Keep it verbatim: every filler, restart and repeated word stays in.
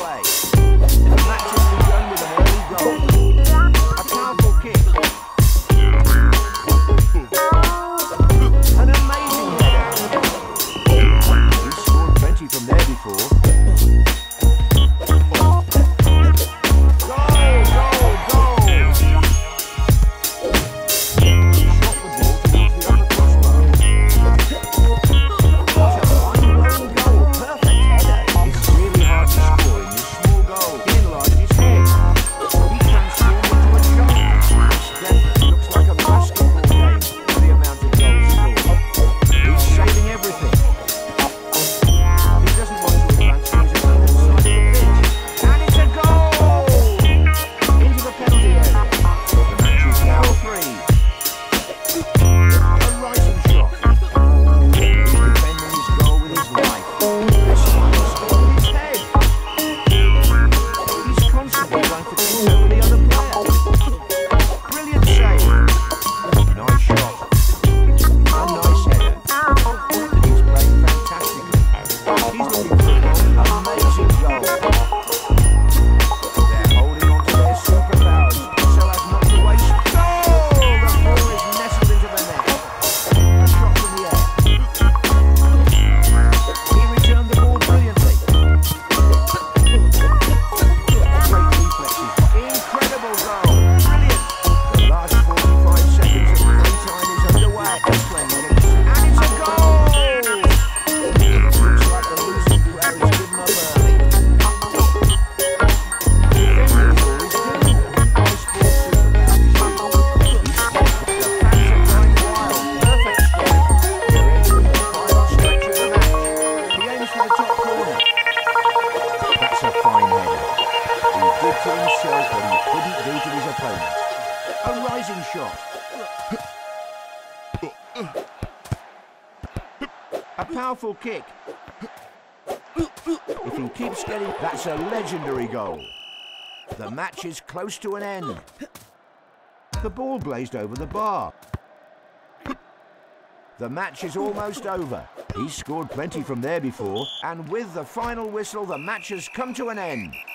underway. The match has begun with an early goal. A powerful kick. An amazing header. He's scored plenty from there before. To himself what he couldn't do to his opponent. A rising shot. A powerful kick. If he keeps getting... That's a legendary goal. The match is close to an end. The ball blazed over the bar. The match is almost over. He's scored plenty from there before, and with the final whistle, the match has come to an end.